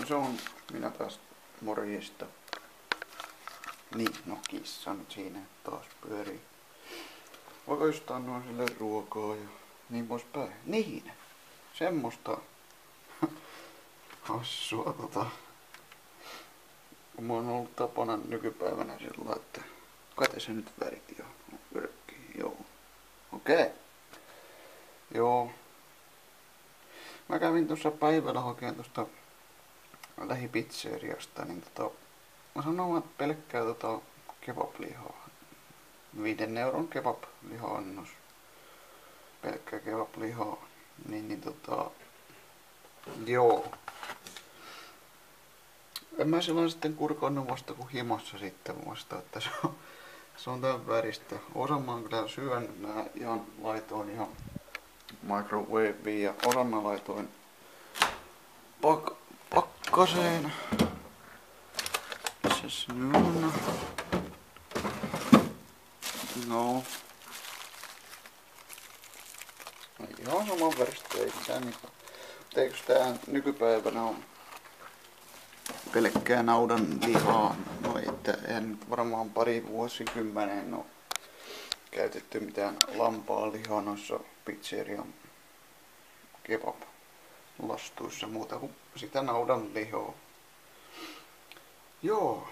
Se on minä taas morjesta. Niin, no kissa nyt siinä taas pyörii. Vaikka just annoin sille ruokaa ja niin poispäin. Niin, semmoista hassua kun mä oon ollut tapana nykypäivänä sillä, että kate se nyt värit jo yrkkii, joo. Okei. Joo. Mä kävin tuossa päivällä hakemaan tuosta lähipizzeriasta, niin mä sanoin, että pelkkää kebablihaa. 5 euron kebabliha-annos. Pelkkää kebablihaa. Joo. En mä silloin sitten kurkannut vasta kun himossa sitten vasta, että se on tämän väristä. Osan mä oon kyllä syönyt, mä ihan laitoin ihan microwaveen ja osan mä laitoin pakkaseen. Missäs nyt on? No. Ihan saman väristä itseään, mutta eikös tää nykypäivänä on pelkkää naudan lihaa? No että eihän nyt varmaan pari vuosikymmeneen ole käytetty mitään lampaan lihaa noissa pizzerian kebab-lastuissa muuta kuin sitä naudan lihaa. Joo.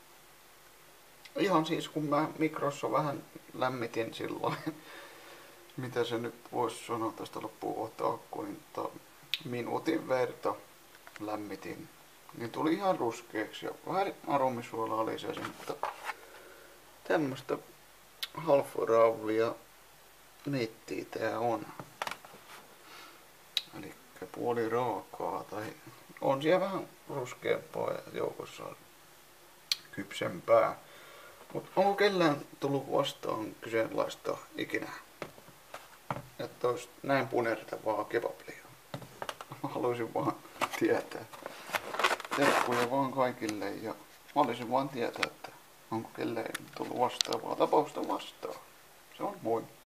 Ihan siis kun mä mikrossa vähän lämmitin silloin, mitä se nyt voisi sanoa tästä loppuun ottaa akku, niin minuutin verta lämmitin. Niin tuli ihan ruskeaksi ja vähän aromisuolaa lisäsin, mutta tämmöstä half-ravia neittiä tää on. Elikkä puoli raakaa tai on siellä vähän ruskeampaa ja joukossa kypsempää. Mut onko kellään tullut vastaan kyseenalaista ikinä? Että ois näin punertavaa kebablia. Haluaisin vaan tietää. Terkkuja vaan kaikille ja mä olisin vaan tietää, että onko kelleen tullut vastaavaa tapausta vastaan. Se on moi.